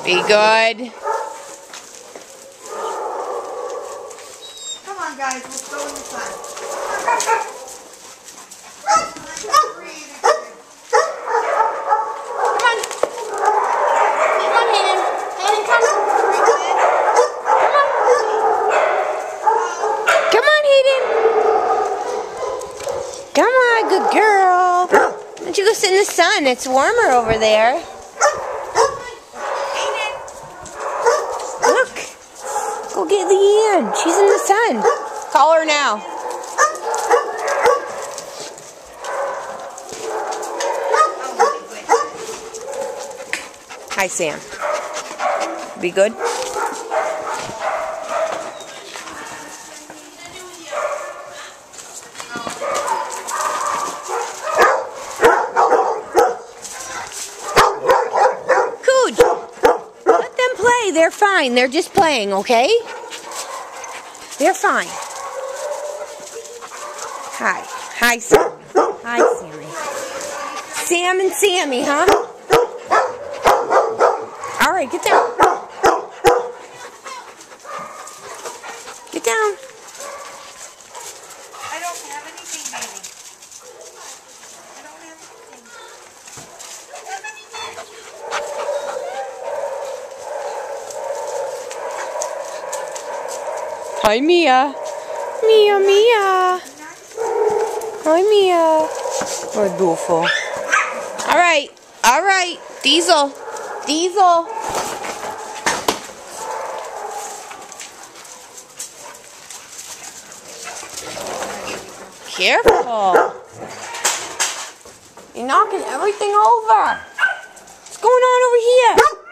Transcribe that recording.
Be good. Come on, guys. Let's go in the sun. Come on, good girl. Why don't you go sit in the sun? It's warmer over there. Look. Go get Leanne. She's in the sun. Call her now. Hi, Sam. Be good? They're fine. They're just playing, okay? They're fine. Hi. Hi, Sammy. Hi, Sammy. Sam and Sammy, huh? All right, get down. Get down. I don't have anything, baby. I don't have anything. Hi, Mia. Mia, Mia. Hi, Mia. What beautiful. All right. All right. Diesel. Diesel. Careful. You're knocking everything over. What's going on over here?